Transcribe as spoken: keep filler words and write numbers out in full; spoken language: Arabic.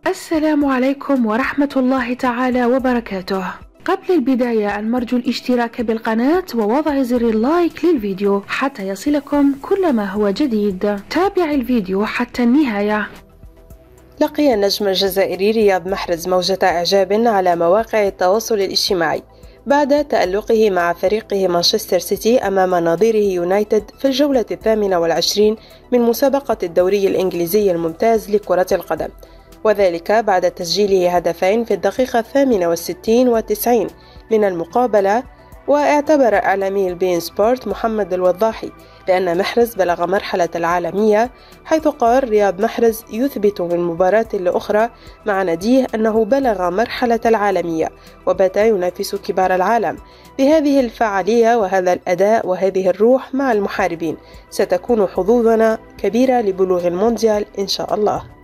السلام عليكم ورحمة الله تعالى وبركاته. قبل البداية المرجو الاشتراك بالقناة ووضع زر اللايك للفيديو حتى يصلكم كل ما هو جديد. تابع الفيديو حتى النهاية. لقي النجم الجزائري رياض محرز موجة إعجاب على مواقع التواصل الاجتماعي بعد تألقه مع فريقه مانشستر سيتي أمام نظيره يونايتد في الجولة الثامنة والعشرين من مسابقة الدوري الإنجليزي الممتاز لكرة القدم، وذلك بعد تسجيله هدفين في الدقيقة الثامنة والستين والتسعين من المقابلة. واعتبر إعلامي البين سبورت محمد الوضاحي بأن محرز بلغ مرحلة العالمية، حيث قال رياض محرز يثبت من مباراة لأخرى مع ناديه أنه بلغ مرحلة العالمية وبات ينافس كبار العالم. بهذه الفعالية وهذا الأداء وهذه الروح مع المحاربين ستكون حظوظنا كبيرة لبلوغ المونديال إن شاء الله.